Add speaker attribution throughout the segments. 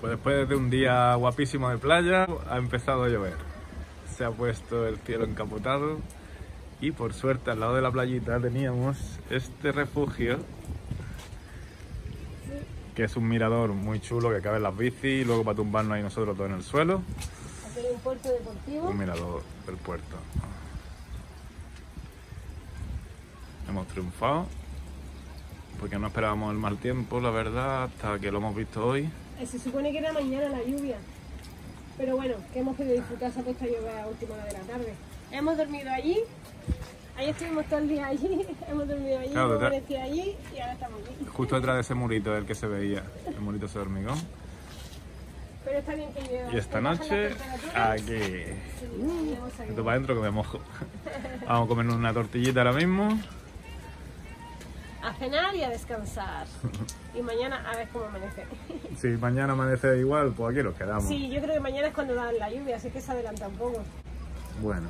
Speaker 1: Pues después de un día guapísimo de playa, ha empezado a llover. Se ha puesto el cielo encapotado y por suerte al lado de la playita teníamos este refugio, que es un mirador muy chulo que caben las bicis y luego para tumbarnos ahí nosotros todos en el suelo.
Speaker 2: Aquí hay un puerto deportivo.
Speaker 1: Un mirador del puerto. Hemos triunfado porque no esperábamos el mal tiempo, la verdad, hasta que lo hemos visto hoy.
Speaker 2: Se supone que era mañana la lluvia, pero bueno, que hemos podido disfrutar, se ha puesto a llover a última hora de la tarde. Hemos dormido allí, ahí estuvimos todo el día allí, hemos dormido allí,
Speaker 1: Claro,
Speaker 2: hemos amanecido allí y ahora estamos aquí.
Speaker 1: Justo detrás de ese murito el que se veía, el murito ese de hormigón.
Speaker 2: Pero está bien que llueva.
Speaker 1: Y esta noche, aquí. Esto para adentro que me mojo. Vamos a comernos una tortillita ahora mismo.
Speaker 2: A cenar y a descansar. Y mañana a ver cómo amanece.
Speaker 1: Si mañana amanece igual, pues aquí nos quedamos.
Speaker 2: Sí, yo creo que mañana es cuando da la lluvia, así que se adelanta un poco.
Speaker 1: Bueno.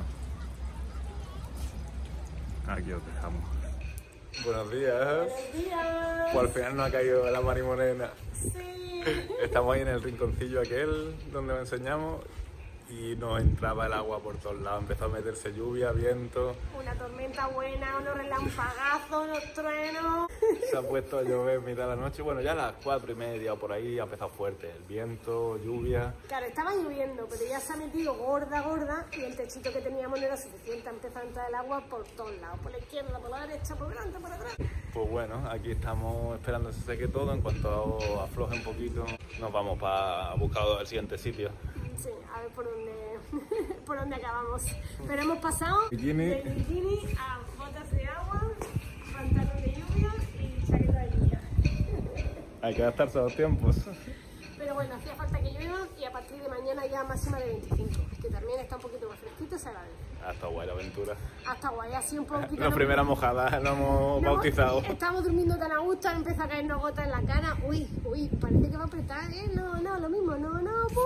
Speaker 1: Aquí os dejamos. Buenos días.
Speaker 2: ¡Buenos días!
Speaker 1: Pues al final nos ha caído la marimorena.
Speaker 2: Sí.
Speaker 1: Estamos ahí en el rinconcillo aquel donde os enseñamos y nos entraba el agua por todos lados. Empezó a meterse lluvia, viento.
Speaker 2: Una tormenta buena, unos relampagazos, unos truenos.
Speaker 1: Se ha puesto a llover en mitad de la noche. Bueno, ya a las 4:30 o por ahí ha empezado fuerte. El viento, lluvia.
Speaker 2: Claro, estaba lloviendo, pero ya se ha metido gorda y el techito que teníamos no era suficiente. Ha empezado a entrar el agua por todos lados, por la izquierda, por la derecha, por delante, por atrás.
Speaker 1: Pues bueno, aquí estamos esperando que se seque todo. En cuanto afloje un poquito, nos vamos para buscar el siguiente sitio.
Speaker 2: Sí, a ver por dónde acabamos. Pero hemos pasado
Speaker 1: Bikini.
Speaker 2: de bikini a botas de agua, pantalón de lluvia y chaqueta de lluvia.
Speaker 1: Hay que adaptarse a los tiempos.
Speaker 2: Pero bueno, hacía falta que llueva y a partir de mañana ya máxima de 25, que también está un poquito más fresquito, se agradece.
Speaker 1: Hasta guay la aventura.
Speaker 2: Hasta guay, así un poquito.
Speaker 1: La primera mojada, lo hemos bautizado.
Speaker 2: Estamos durmiendo tan a gusto, empezó a caernos gotas en la cara. Uy, parece que va a apretar, ¿eh? No, lo mismo, no.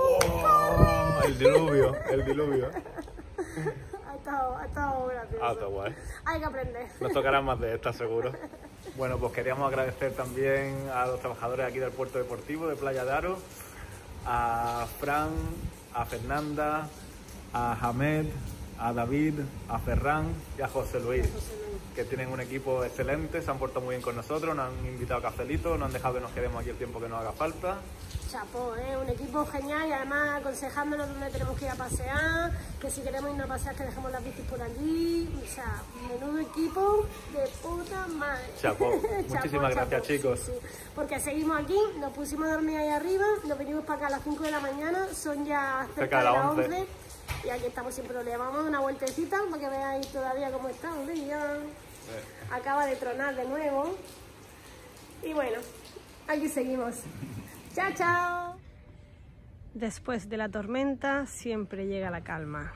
Speaker 1: Oh, el diluvio.
Speaker 2: Ha estado gracioso.
Speaker 1: Está guay.
Speaker 2: Hay que aprender.
Speaker 1: Nos tocarán más de estas, seguro. Bueno, pues queríamos agradecer también a los trabajadores aquí del puerto deportivo de Playa de Aro, a Fran, a Fernanda, a Hamed, a David, a Ferran y a José Luis, que tienen un equipo excelente, se han portado muy bien con nosotros, nos han invitado a cafelito, nos han dejado que nos quedemos aquí el tiempo que nos haga falta.
Speaker 2: Chapó, un equipo genial y además aconsejándonos dónde tenemos que ir a pasear, que si queremos irnos a pasear que dejemos las bicis por allí, o sea, menudo equipo de puta madre.
Speaker 1: Chapó, muchísimas gracias, chicos.
Speaker 2: Sí. Porque seguimos aquí, nos pusimos a dormir ahí arriba, nos venimos para acá a las 5 de la mañana, son ya cerca de las 11 y aquí estamos sin problema. Vamos a dar una vueltecita para que veáis todavía cómo está el día. Acaba de tronar de nuevo y bueno, aquí seguimos. ¡Chao, chao! Después de la tormenta siempre llega la calma.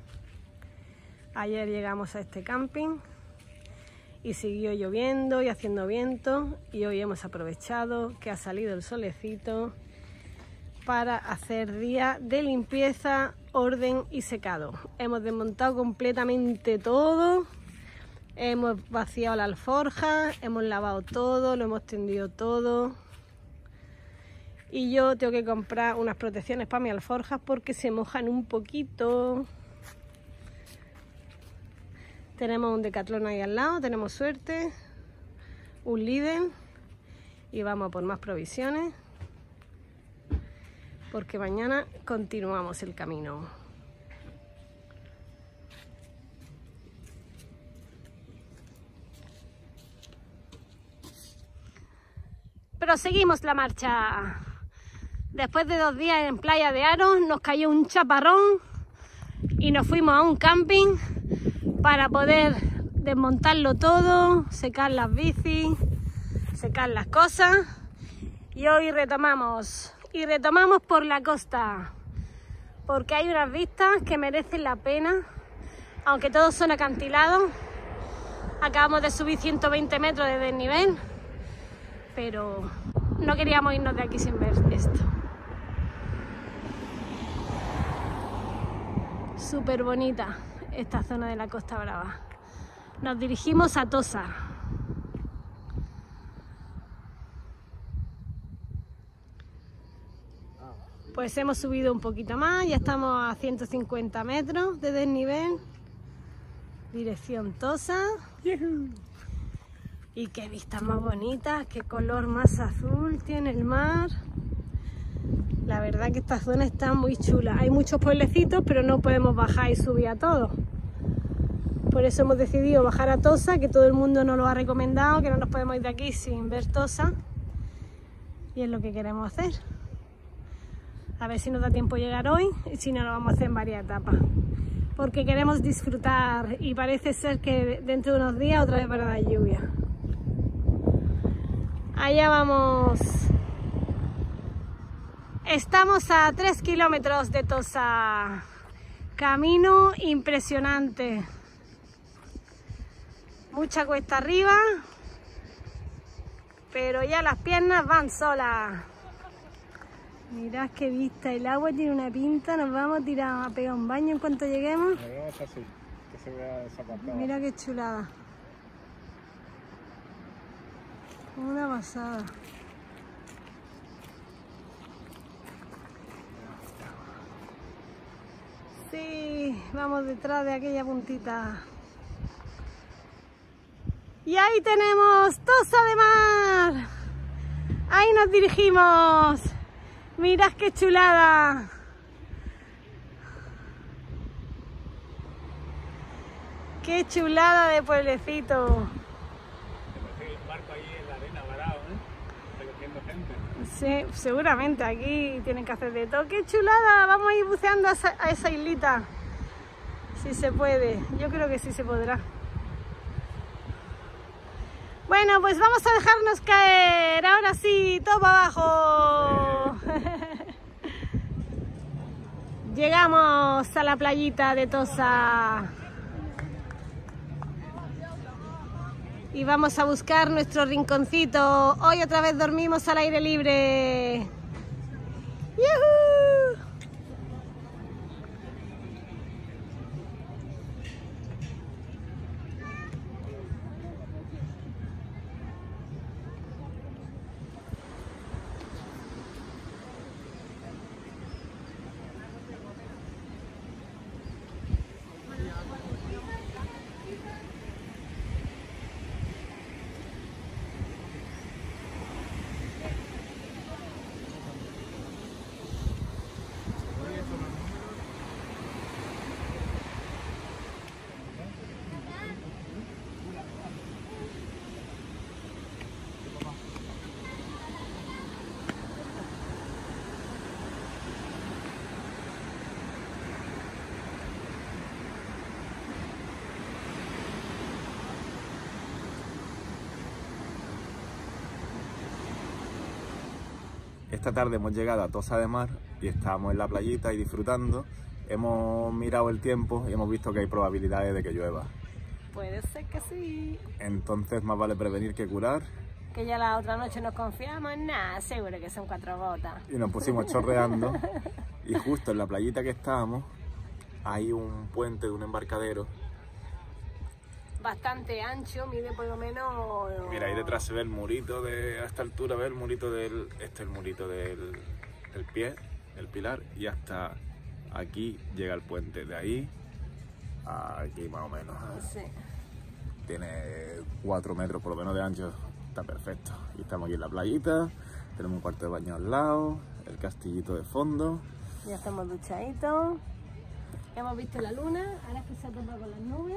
Speaker 2: Ayer llegamos a este camping y siguió lloviendo y haciendo viento y hoy hemos aprovechado que ha salido el solecito para hacer día de limpieza, orden y secado. Hemos desmontado completamente todo, hemos vaciado la alforja, hemos lavado todo, lo hemos tendido todo. Y yo tengo que comprar unas protecciones para mis alforjas porque se mojan un poquito. Tenemos un Decathlon ahí al lado, tenemos suerte. Un Lidl. Y vamos a por más provisiones. Porque mañana continuamos el camino. Proseguimos la marcha. Después de 2 días en Playa de Aro nos cayó un chaparrón y nos fuimos a un camping para poder desmontarlo todo, secar las bicis, secar las cosas y hoy retomamos por la costa porque hay unas vistas que merecen la pena, aunque todos son acantilados. Acabamos de subir 120 metros de desnivel, pero no queríamos irnos de aquí sin ver esto. Súper bonita esta zona de la Costa Brava. Nos dirigimos a Tossa. Pues hemos subido un poquito más, ya estamos a 150 metros de desnivel, dirección Tossa. Y qué vistas más bonitas, qué color más azul tiene el mar. La verdad que esta zona está muy chula. Hay muchos pueblecitos, pero no podemos bajar y subir a todos. Por eso hemos decidido bajar a Tossa, que todo el mundo nos lo ha recomendado, que no nos podemos ir de aquí sin ver Tossa. Y es lo que queremos hacer. A ver si nos da tiempo llegar hoy y si no, lo vamos a hacer en varias etapas. Porque queremos disfrutar y parece ser que dentro de unos días otra vez va a dar lluvia. Allá vamos. Estamos a 3 kilómetros de Tossa. Camino impresionante. Mucha cuesta arriba, pero ya las piernas van solas. Mirad qué vista, el agua tiene una pinta, nos vamos a tirar a pegar un baño en cuanto lleguemos.
Speaker 1: Así, que se vea esa pantalla.
Speaker 2: Mira qué chulada. Una pasada. Sí, vamos detrás de aquella puntita. Y ahí tenemos Tossa de Mar. Ahí nos dirigimos. Mirad qué chulada. Qué chulada de pueblecito.
Speaker 1: El barco ahí en la arena varado, recogiendo gente.
Speaker 2: Sí, seguramente aquí tienen que hacer de todo. ¡Qué chulada! Vamos a ir buceando a esa islita. Si se puede. Yo creo que sí se podrá. Bueno, pues vamos a dejarnos caer. Ahora sí, todo para abajo. Llegamos a la playita de Tossa. Y vamos a buscar nuestro rinconcito. Hoy otra vez dormimos al aire libre. ¡Yujú!
Speaker 3: Esta tarde hemos llegado a Tossa de Mar y estamos en la playita y disfrutando. Hemos mirado el tiempo y hemos visto que hay probabilidades de que llueva.
Speaker 2: Puede ser que sí.
Speaker 3: Entonces más vale prevenir que curar.
Speaker 2: Que ya la otra noche nos confiamos, nada, seguro que son 4 gotas.
Speaker 3: Y nos pusimos chorreando y justo en la playita que estábamos hay un puente de un embarcadero.
Speaker 2: Bastante ancho, mide por lo menos...
Speaker 3: Mira, ahí detrás se ve el murito de... A esta altura ve el murito del... Este es el murito del pie, el pilar, y hasta aquí llega el puente. De ahí a aquí más o menos.
Speaker 2: Sí.
Speaker 3: Tiene 4 metros por lo menos de ancho, está perfecto. Y estamos aquí en la playita, tenemos un cuarto de baño al lado, el castillito de fondo.
Speaker 2: Ya estamos duchaditos, hemos visto la luna, ahora es que se ha topado con las nubes.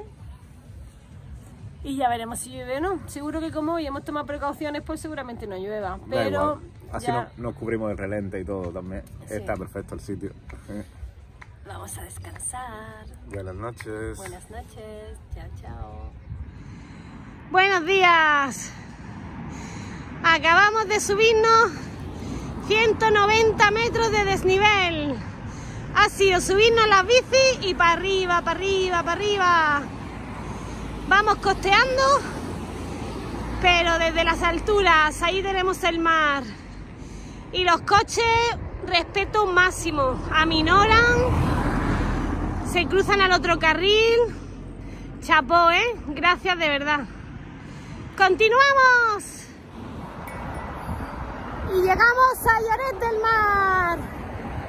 Speaker 2: Y ya veremos si llueve o no. Seguro que como hoy hemos tomado precauciones, pues seguramente no llueva. Pero
Speaker 3: así
Speaker 2: ya...
Speaker 3: nos cubrimos del relente y todo también.
Speaker 2: Sí.
Speaker 3: Está perfecto el sitio.
Speaker 2: Vamos a descansar.
Speaker 3: Buenas noches.
Speaker 2: Buenas noches. Chao, chao. Buenos días. Acabamos de subirnos 190 metros de desnivel. Ha sido subirnos las bicis y para arriba, para arriba, para arriba. Vamos costeando, pero desde las alturas, ahí tenemos el mar. Y los coches, respeto máximo, aminoran, se cruzan al otro carril. Chapó, gracias de verdad. ¡Continuamos! Y llegamos a Lloret del Mar.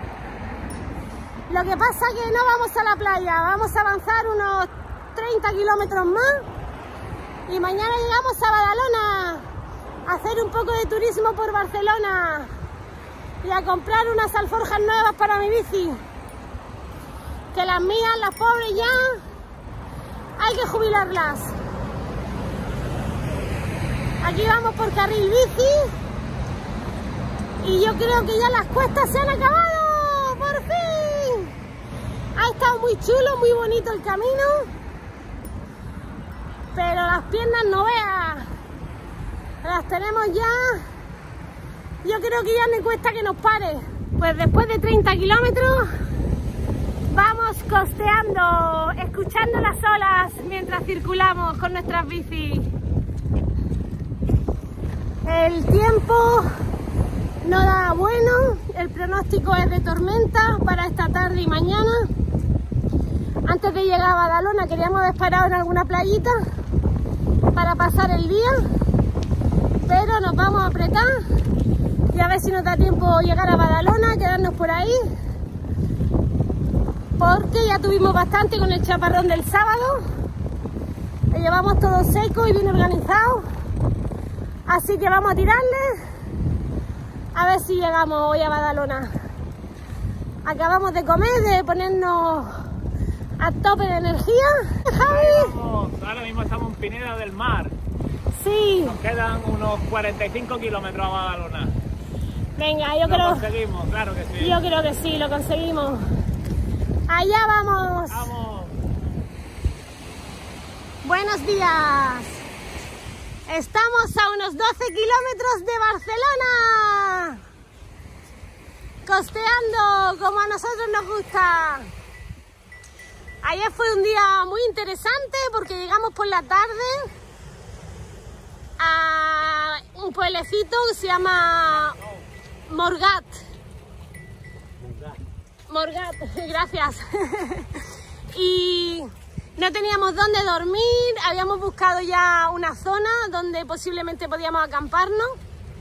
Speaker 2: Lo que pasa es que no vamos a la playa, vamos a avanzar unos 30 kilómetros más y mañana llegamos a Badalona a hacer un poco de turismo por Barcelona y a comprar unas alforjas nuevas para mi bici, que las mías, las pobres, ya hay que jubilarlas. Aquí vamos por carril bici y yo creo que ya las cuestas se han acabado, por fin. Ha estado muy chulo, muy bonito el camino, pero las piernas no veas, las tenemos ya. Yo creo que ya no cuesta que nos pare. Pues después de 30 kilómetros vamos costeando, escuchando las olas mientras circulamos con nuestras bicis. El tiempo no da bueno, el pronóstico es de tormenta para esta tarde y mañana. Antes de llegar a Badalona queríamos haber parado en alguna playita para pasar el día, pero nos vamos a apretar y a ver si nos da tiempo llegar a Badalona, quedarnos por ahí, porque ya tuvimos bastante con el chaparrón del sábado, lo llevamos todo seco y bien organizado, así que vamos a tirarle a ver si llegamos hoy a Badalona. Acabamos de comer, de ponernos a tope de energía. Javi,
Speaker 1: ahora mismo estamos en Pineda del Mar.
Speaker 2: Sí.
Speaker 1: Nos quedan unos 45 kilómetros a Badalona.
Speaker 2: Venga, yo
Speaker 1: Lo
Speaker 2: creo...
Speaker 1: conseguimos, claro que sí.
Speaker 2: Yo creo que sí, lo conseguimos. Allá vamos.
Speaker 1: Vamos.
Speaker 2: Buenos días. Estamos a unos 12 kilómetros de Barcelona. Costeando como a nosotros nos gusta. Ayer fue un día muy interesante porque llegamos por la tarde a un pueblecito que se llama Morgat. Morgat, gracias. Y no teníamos dónde dormir, habíamos buscado ya una zona donde posiblemente podíamos acamparnos.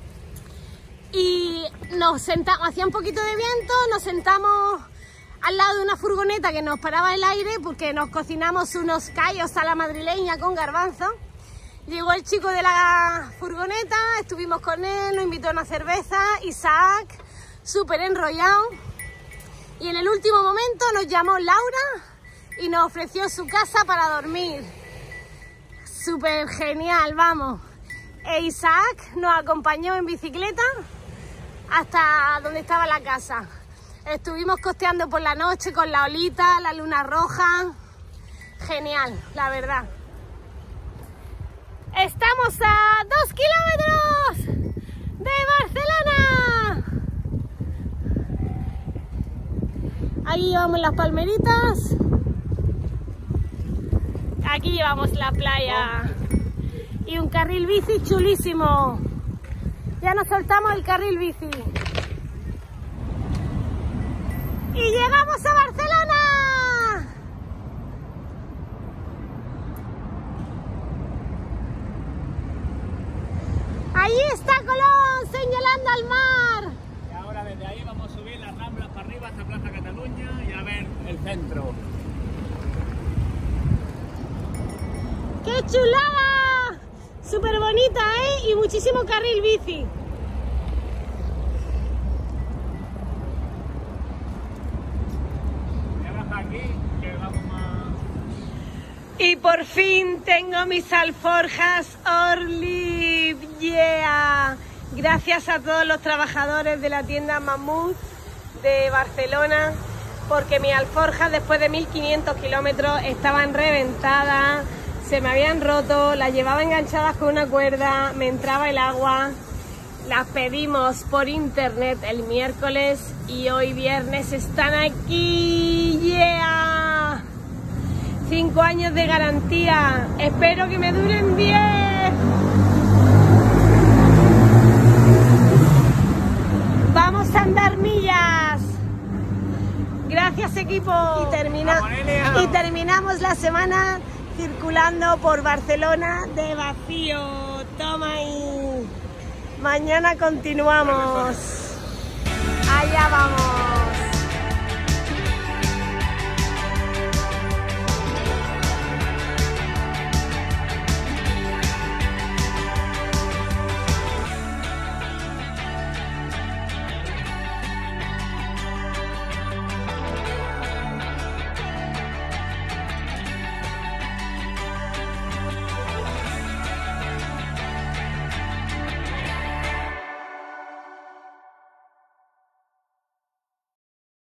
Speaker 2: Y nos sentamos, hacía un poquito de viento, nos sentamos al lado de una furgoneta que nos paraba el aire porque nos cocinamos unos callos a la madrileña con garbanzo. Llegó el chico de la furgoneta, estuvimos con él, nos invitó a una cerveza, Isaac, súper enrollado. Y en el último momento nos llamó Laura y nos ofreció su casa para dormir. Súper genial, vamos. E Isaac nos acompañó en bicicleta hasta donde estaba la casa. Estuvimos costeando por la noche con la olita, la luna roja. Genial, la verdad. Estamos a 2 kilómetros de Barcelona. Ahí llevamos las palmeritas. Aquí llevamos la playa. Y un carril bici chulísimo. Ya nos soltamos el carril bici. ¡Y llegamos a Barcelona! Allí está Colón, señalando al mar.
Speaker 1: Y ahora desde ahí vamos a subir las Ramblas para arriba hasta Plaza Cataluña y a ver el centro.
Speaker 2: ¡Qué chulada! Súper bonita, ¿eh? Y muchísimo carril bici. Y por fin tengo mis alforjas Orlib, yeah. Gracias a todos los trabajadores de la tienda Mamut de Barcelona, porque mis alforjas después de 1500 kilómetros estaban reventadas, se me habían roto, las llevaba enganchadas con una cuerda, me entraba el agua. Las pedimos por internet el miércoles y hoy viernes están aquí, yeah. 5 años de garantía, espero que me duren 10. Vamos a andar millas. Gracias, equipo. Y terminamos la semana circulando por Barcelona de vacío. Toma ahí. Mañana continuamos.